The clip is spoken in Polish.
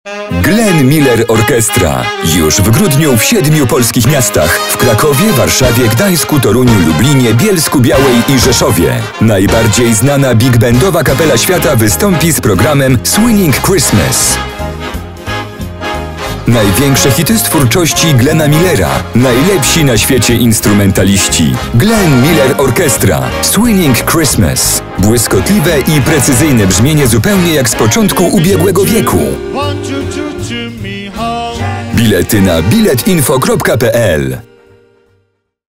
Glenn Miller Orkiestra. Już w grudniu w 7 polskich miastach. W Krakowie, Warszawie, Gdańsku, Toruniu, Lublinie, Bielsku-Białej i Rzeszowie. Najbardziej znana big bandowa kapela świata wystąpi z programem Swinging Christmas. Największe hity z twórczości Glenna Millera. Najlepsi na świecie instrumentaliści. Glenn Miller Orkiestra. Swinging Christmas. Błyskotliwe i precyzyjne brzmienie zupełnie jak z początku ubiegłego wieku. Bilety na biletinfo.pl